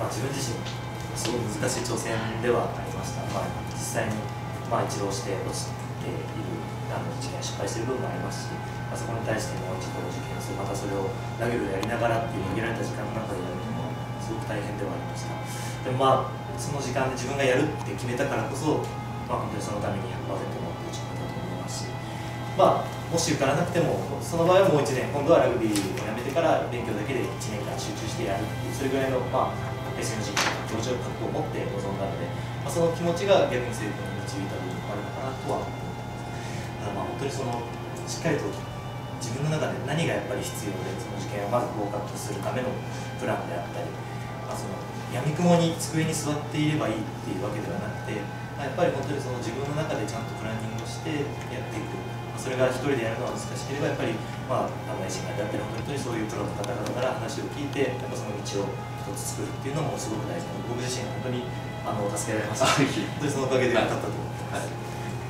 自分自身すごく難しい挑戦ではありました。実際に一浪して落ちている受験失敗している部分もありますし、そこに対してもう一度受験する、またそれをラグビーをやりながらっていう限られた時間の中でやるのはすごく大変ではありました。でもその時間で自分がやるって決めたからこそ、本当にそのために 100% 持って打ち込めたと思いますし、もし受からなくてもその場合はもう1年、今度はラグビーをやめてから勉強だけで1年間集中してやるっていう、それぐらいのSNG 気持ちを覚悟を持って臨んだので、その気持ちが逆に成功に導いた部分もあるのかなとは思っています。本当にしっかりと自分の中で何がやっぱり必要で、その受験をまず合格するためのプランであったり、闇雲に机に座っていればいいっていうわけではなくて、やっぱり本当にその自分の中でちゃんとプランニングをしてやっていく、それが一人でやるのは難しければ、やっぱりエンジニアであったり、本当にそういうプロの方々から話を聞いて、その道を一つ作るっていうのもすごく大事なので、僕自身本当に助けられましたし、本当にそのおかげでよかったと思ってます。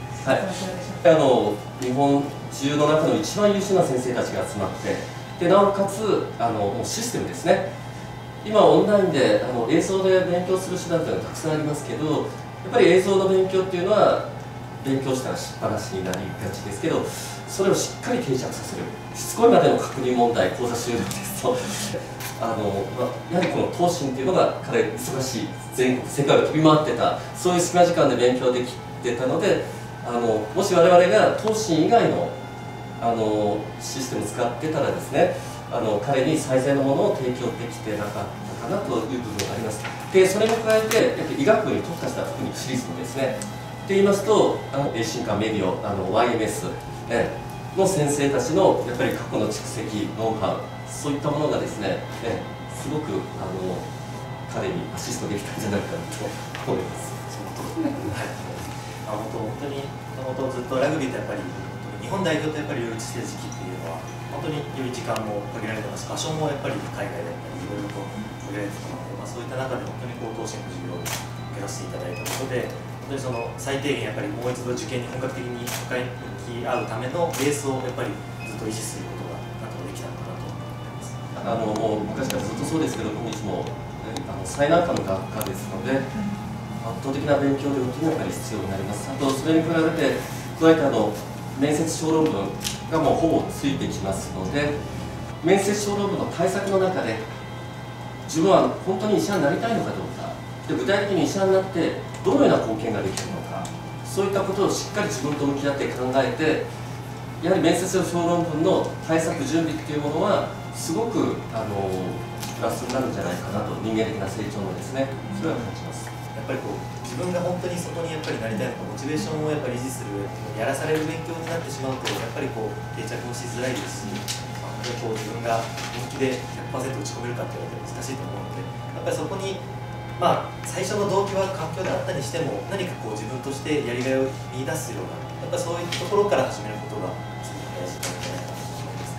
日本中の中の一番優秀な先生たちが集まって、でなおかつシステムですね。今オンラインで映像で勉強する手段というのはたくさんありますけど、やっぱり映像の勉強っていうのは勉強したらしっぱなしになりがちですけど、それをしっかり定着させる、しつこいまでの確認問題、講座終了ですとやはりこの東進っていうのが彼忙しい全国世界を飛び回ってた、そういう隙間時間で勉強できてたので、もし我々が東進以外のシステムを使ってたらですね、彼に最善のものを提供できてなかったかなという部分があります。でそれに加えて医学部に特化した特にシリーズもですね、って言いますと栄進館メディオYMS の先生たちのやっぱり過去の蓄積ノウハウ、そういったものがですね、すごく彼にアシストできたんじゃないかなと思います。 本当にずっとラグビーってやっぱり日本代表とやっぱり両立してる時期っていうのは本当により時間も限られてます、場所もやっぱり海外だったりいろいろと限られてたので、そういった中で本当に東進の授業を受けさせていただいたことで、本当にその最低限やっぱりもう一度受験に本格的に向き合うためのベースをやっぱりずっと維持することができたのかなと思ってます。 もう昔からずっとそうですけど、今日も最難関の学科ですので、圧倒的な勉強ということにやっぱり必要になります。あとそれに比べて加えて面接小論文がもうほぼついてきますので、面接小論文の対策の中で自分は本当に医者になりたいのかどうかで、具体的に医者になってどのような貢献ができるのか、そういったことをしっかり自分と向き合って考えて、やはり面接小論文の対策準備っていうものはすごくプラスになるんじゃないかなと、人間的な成長のですね、それは感じます。 やっぱり自分が本当にそこにやっぱりなりたいのか、モチベーションをやっぱり維持する、やらされる勉強になってしまうとやっぱり定着もしづらいですし、本当に自分が本気で 100% 打ち込めるかって言われて難しいと思うので、やっぱりそこに最初の動機は環境であったにしても、何か自分としてやりがいを見出すような、やっぱりそういうところから始めることがすごく大事なんじゃないかなと思います。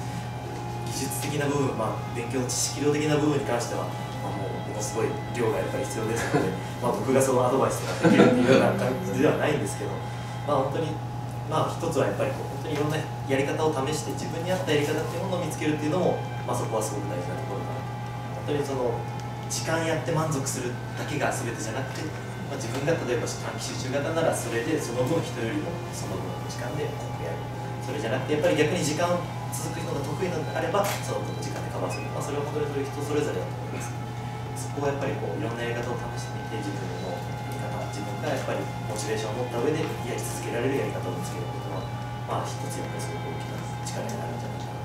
技術的な部分、勉強知識量的な部分に関してはものすごい量がやっぱり必要ですので僕がそのアドバイスができるっていうような感じではないんですけど、本当に一つはやっぱり本当にいろんなやり方を試して自分に合ったやり方っていうものを見つけるっていうのも、そこはすごく大事なところかなと。本当にその時間やって満足するだけが全てじゃなくて、自分が例えば短期集中型ならそれでその分人よりもその分の時間で濃くやる、それじゃなくてやっぱり逆に時間続くのが得意なのであればその分の時間でカバーする、それは本当にそれ人それぞれだと思います。そこはやっぱりいろんなやり方を試してみて、自分のやり方、自分がやっぱりモチベーションを持った上でやり続けられるやり方を見つけることは一つやっぱりすごく大きな力になるんじゃないかな。